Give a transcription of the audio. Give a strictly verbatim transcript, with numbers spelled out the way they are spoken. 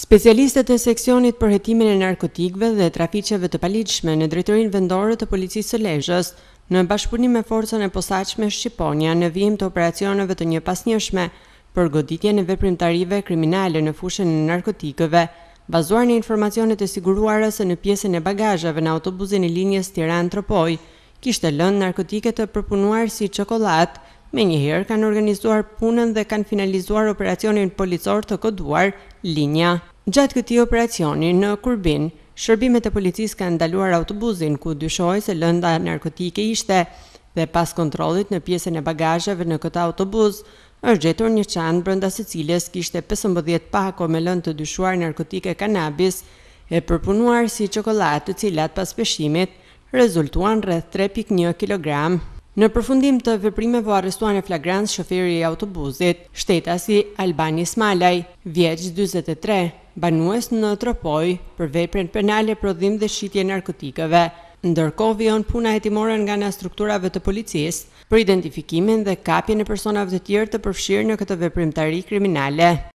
Specialistët e seksionit për hetimin e narkotikëve dhe trafiqeve të paligjshme në Drejtorinë Vendore të Policisë së Lezhës, në bashkëpunim me forcën e posaçme Shqiponia në vijim të operacioneve të njëpasnjëshme për goditjen e veprimtarive kriminale në fushën e narkotikëve, bazuar në informacionet e siguruara se në pjesën e bagazheve në autobusin e linjës Tiranë-Tropoj kishte lënë narkotike të përpunuar si çokollatë. Menjëherë kanë organizuar punën dhe kanë finalizuar operacionin policor të koduar Linja. Gjatë këtij operacioni në Kurbin, shërbimet e policisë kanë ndaluar autobusin ku dyshohej se lënda narkotike ishte dhe pas kontrollit në pjesën e bagazheve në këtë autobus është gjetur një çantë brenda së cilës kishte pesëmbëdhjetë pako me lëndë të dyshuar narkotike kanabis e përpunuar si çokoladë, të cilat pas peshimit rezultuan rreth tre pikë një kilogram. Në përfundim të veprimeve u arrestuan në flagrancë shoferi i autobusit, shtetasi Albani Smalaj, vjeç dyzet e tre, banues në Tropoj për veprën penale prodhim dhe shitje narkotikëve. Ndërkohë vijon puna hetimore nga ana strukturave të policisë për identifikimin dhe kapjen e personave të tjerë të përfshirë në këtë veprimtari kriminale.